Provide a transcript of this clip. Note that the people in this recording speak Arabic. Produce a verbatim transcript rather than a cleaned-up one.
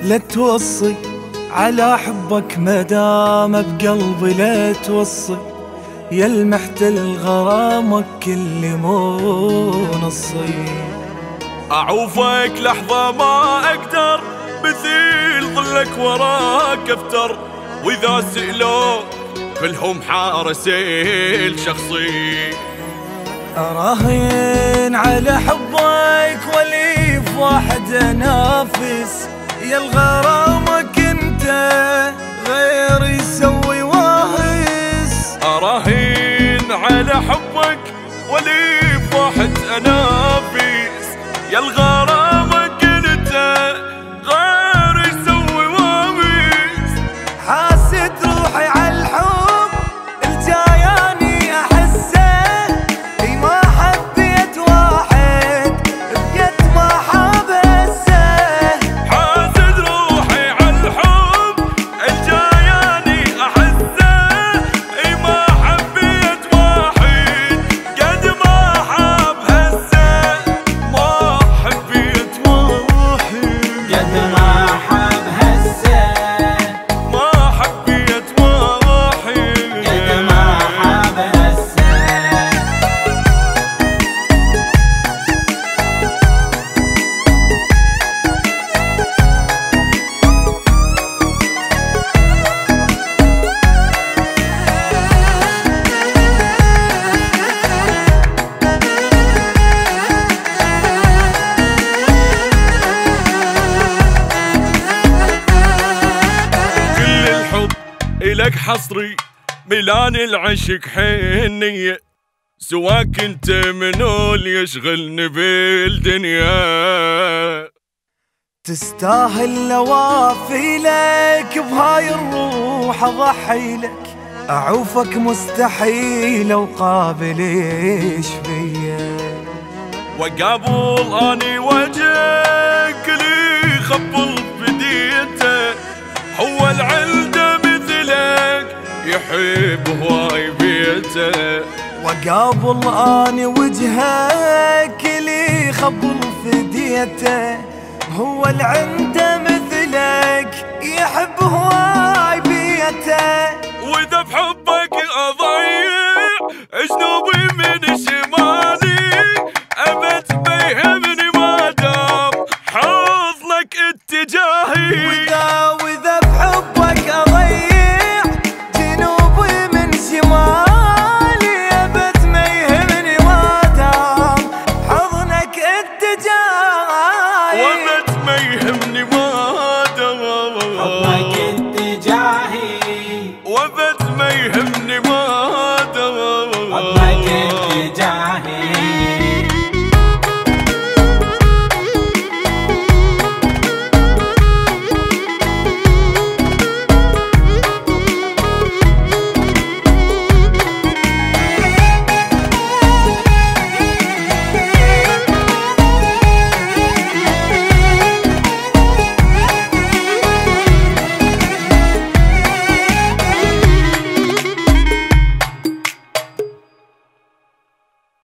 لا توصي على حبك مدام بقلبي لا توصي، يا المحتل غرامك كل مو نصي. أعوفك لحظة ما أقدر، مثيل ظلك وراك أفتر، وإذا سئلوا كلهم حارسين شخصي. أراهن على حبك ولي في واحد أنافس، يا الغرامك انت غير يسوي واهس. أراهن على حبك ولي في واحد أنافس، يا الغرامك انت غير يسوي واهس. حاسد روحي على الحب الجاياني أحسه، اي ما حبيت واحد بقد ما حبسه. حاسد روحي على الحب الجاياني أحسه، اي ما حبيت واحد قد ما حب هسه. ما حبيت واحد قد ما حب هسه، ما حبيت واحد قد ما حب هسه. كل الحب إلك حصري، ميلان العشق حنية، سواك انت منو اللي يشغلني بالدنيا. تستاهل لوافي لك بهاي الروح اضحي لك، اعوفك مستحيل وقابل ايش بيا. وقابل اني وجهك اللي خبل بديته، هو العلده مثلك يحب هواي بيته. وقابل اني وجهك اللي خبل فديته، هو اللي عنده مثلك يحب هواي بيته. واذا بحبك اضيع جنوبي من شمالي، ابد ما يهمني ما دام حضنك اتجاهي. واذا واذا بحبك اضيع جنوبي من شمالي، ابد ما يهمني ما دام حضنك اتجاهي. وابد ما يهمني ما دام حضنك اتجاهي، وابد ما يهمني ما